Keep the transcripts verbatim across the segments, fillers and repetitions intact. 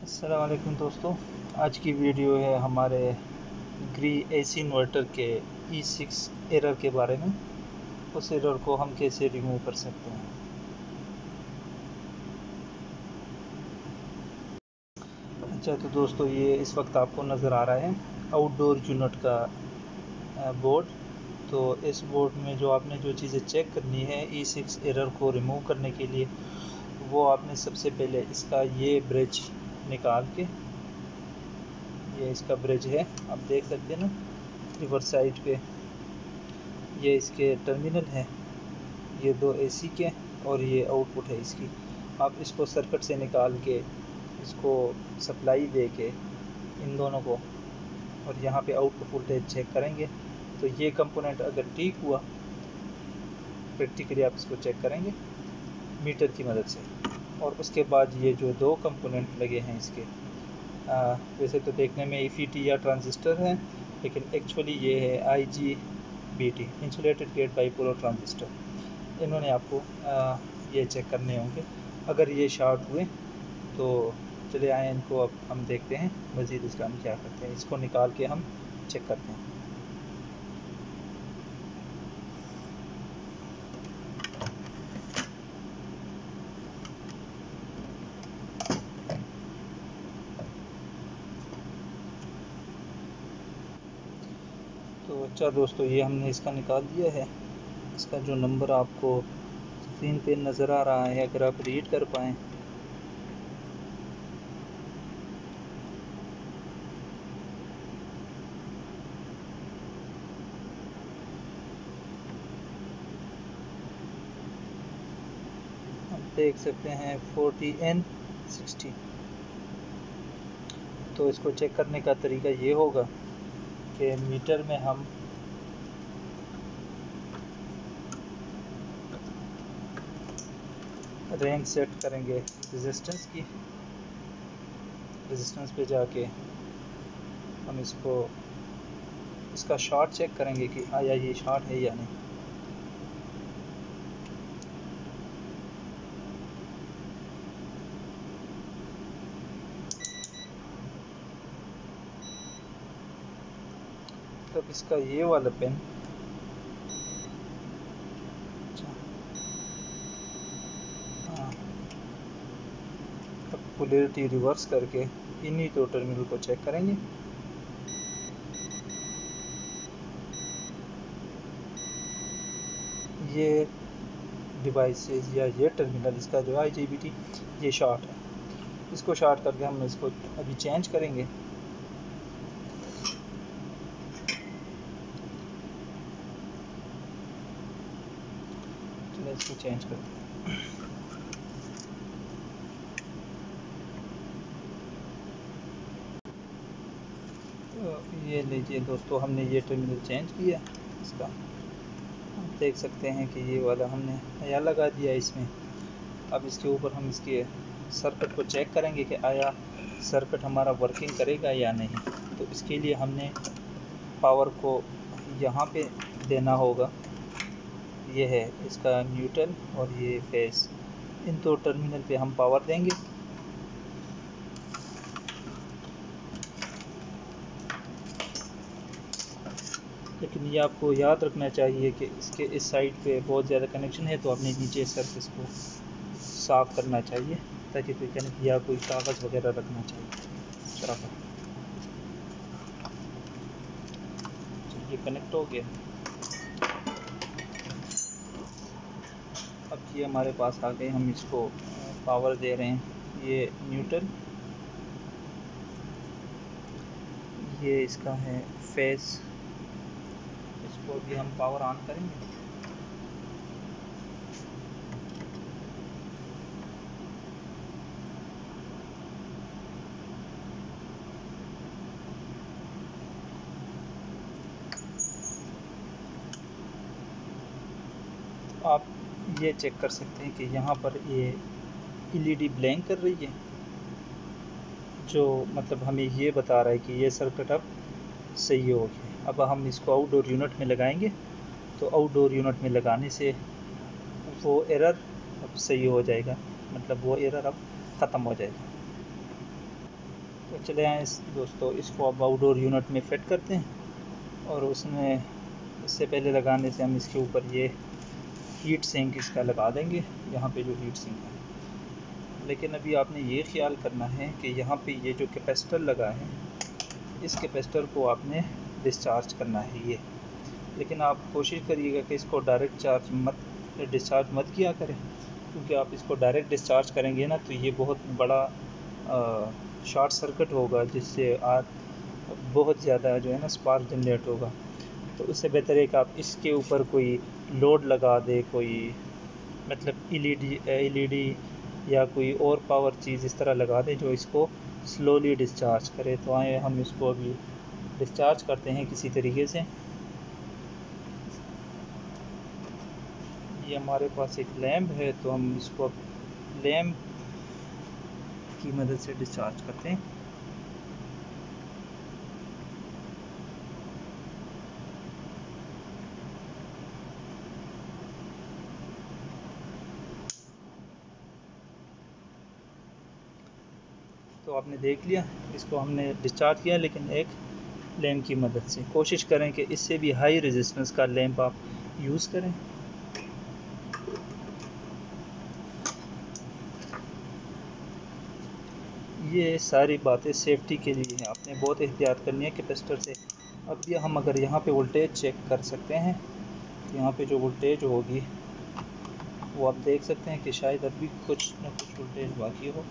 अस्सलाम वालेकुम दोस्तों, आज की वीडियो है हमारे ग्री एसी इन्वर्टर के ई सिक्स एरर के बारे में। उस एरर को हम कैसे रिमूव कर सकते हैं। अच्छा तो दोस्तों, ये इस वक्त आपको नज़र आ रहा है आउटडोर यूनिट का बोर्ड। तो इस बोर्ड में जो आपने जो चीज़ें चेक करनी है ई सिक्स एरर को रिमूव करने के लिए, वो आपने सबसे पहले इसका ये ब्रिज निकाल के, ये इसका ब्रिज है, आप देख सकते हैं ना रिवर्स साइड पे, ये इसके टर्मिनल हैं, ये दो एसी के और ये आउटपुट है इसकी। आप इसको सर्किट से निकाल के इसको सप्लाई दे के इन दोनों को, और यहाँ पे आउटपुट वोल्टेज चेक करेंगे। तो ये कंपोनेंट अगर ठीक हुआ, प्रैक्टिकली आप इसको चेक करेंगे मीटर की मदद से। और उसके बाद ये जो दो कंपोनेंट लगे हैं इसके, आ, वैसे तो देखने में ई एफ ई टी या ट्रांजिस्टर है, लेकिन एक्चुअली ये है I G B T, insulated gate bipolar transistor. इन्होंने आपको आ, ये चेक करने होंगे। अगर ये शॉर्ट हुए तो चले आए, इनको अब हम देखते हैं मज़ीद इसका हम क्या करते हैं। इसको निकाल के हम चेक करते हैं। तो अच्छा दोस्तों, ये हमने इसका निकाल दिया है। इसका जो नंबर आपको स्क्रीन पे नज़र आ रहा है, अगर आप रीड कर पाएँ। आप देख सकते हैं फोर्टी एन सिक्सटी। तो इसको चेक करने का तरीका ये होगा कि मीटर में हम रेंज सेट करेंगे रेजिस्टेंस की। रेजिस्टेंस पे जाके हम इसको इसका शॉर्ट चेक करेंगे कि आया ये शॉर्ट है या नहीं। तब इसका ये वाला पेन, अच्छा हाँ, अब पोलैरिटी रिवर्स करके इन्हीं दो टर्मिनल को चेक करेंगे। ये डिवाइसेस या ये टर्मिनल, इसका जो आई जी बी टी, ये शॉर्ट है। इसको शॉर्ट करके हम इसको अभी चेंज करेंगे। चलो इसको चेंज करते हैं। तो ये लीजिए दोस्तों, हमने ये टर्मिनल चेंज किया इसका। आप देख सकते हैं कि ये वाला हमने नया लगा दिया इसमें। अब इसके ऊपर हम इसके सर्किट को चेक करेंगे कि आया सर्किट हमारा वर्किंग करेगा या नहीं। तो इसके लिए हमने पावर को यहाँ पे देना होगा। ये है इसका न्यूट्रल और ये फेस, इन दो टर्मिनल पे हम पावर देंगे। लेकिन ये आपको याद रखना चाहिए कि इसके इस साइड पे बहुत ज़्यादा कनेक्शन है, तो अपने नीचे सरफेस को साफ़ करना चाहिए, ताकि कोई कनेक्ट या कोई कागज़ वगैरह रखना चाहिए तरफ। ये कनेक्ट हो गया। अब ये हमारे पास आ गए, हम इसको पावर दे रहे हैं। ये न्यूट्रल, ये इसका है फेस, इसको भी हम पावर ऑन करेंगे। आप ये चेक कर सकते हैं कि यहाँ पर ये एलईडी ब्लैंक कर रही है, जो मतलब हमें ये बता रहा है कि ये सर्किट अब सही हो गया। अब हम इसको आउटडोर यूनिट में लगाएंगे, तो आउटडोर यूनिट में लगाने से वो एरर अब सही हो जाएगा, मतलब वो एरर अब ख़त्म हो जाएगा। तो चले आए इस दोस्तों, इसको अब आउटडोर यूनिट में फिट करते हैं। और उसमें इससे पहले लगाने से हम इसके ऊपर ये हीट सिंक इसका लगा देंगे, यहाँ पे जो हीट सिंक है। लेकिन अभी आपने ये ख्याल करना है कि यहाँ पे ये जो कैपेसिटर लगा है, इस कैपेसिटर को आपने डिस्चार्ज करना है ये। लेकिन आप कोशिश करिएगा कि इसको डायरेक्ट चार्ज मत डिस्चार्ज मत किया करें, क्योंकि आप इसको डायरेक्ट डिस्चार्ज करेंगे ना तो ये बहुत बड़ा शॉर्ट सर्किट होगा, जिससे आप बहुत ज़्यादा जो है ना स्पार्क जनरेट होगा। तो उससे बेहतर है कि आप इसके ऊपर कोई लोड लगा दे, कोई मतलब एलईडी एलईडी या कोई और पावर चीज़ इस तरह लगा दें जो इसको स्लोली डिस्चार्ज करे। तो आए हम इसको अभी डिस्चार्ज करते हैं किसी तरीके से। ये हमारे पास एक लैंप है, तो हम इसको लैंप की मदद से डिस्चार्ज करते हैं। तो आपने देख लिया, इसको हमने डिस्चार्ज किया, लेकिन एक लैंप की मदद से। कोशिश करें कि इससे भी हाई रेजिस्टेंस का लैंप आप यूज़ करें। ये सारी बातें सेफ्टी के लिए हैं, आपने बहुत एहतियात करनी है कैपेसिटर से। अब ये हम अगर यहाँ पे वोल्टेज चेक कर सकते हैं, तो यहाँ पे जो वोल्टेज होगी वो आप देख सकते हैं कि शायद अभी कुछ न कुछ वोल्टेज बाकी हो।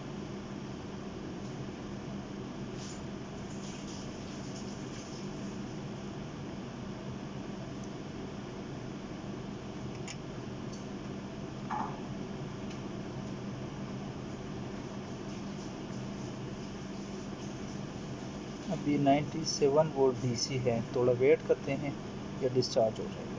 अभी सत्तानवे वोल्ट डीसी है, थोड़ा वेट करते हैं या डिस्चार्ज हो जाएगा।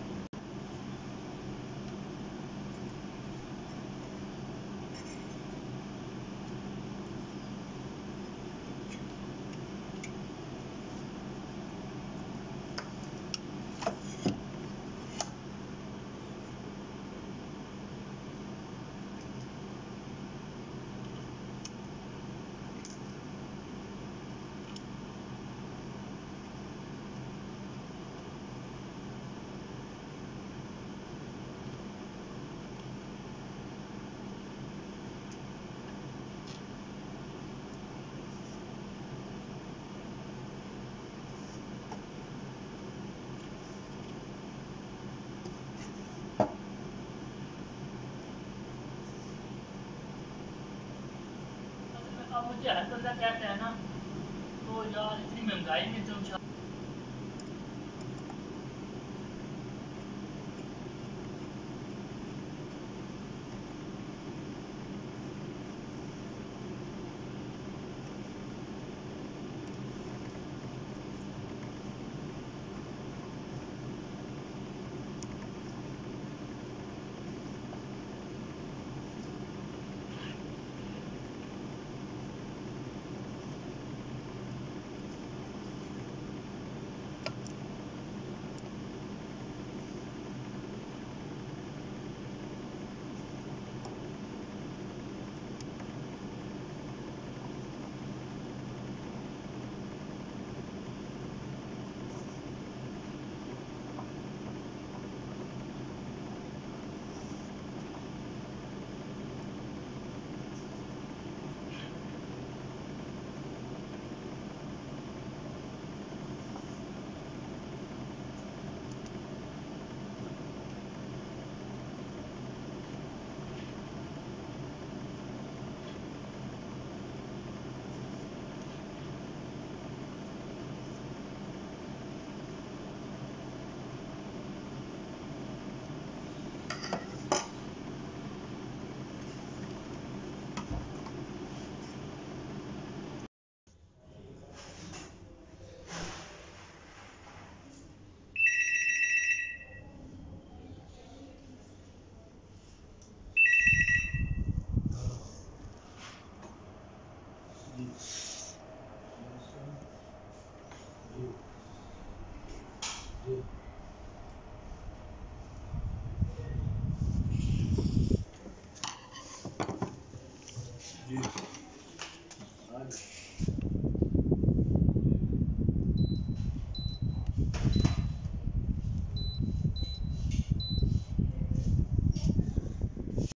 अब मुझे हर बंदा कहता है ना, तो यार इतनी महंगाई में तुम हाँ जी।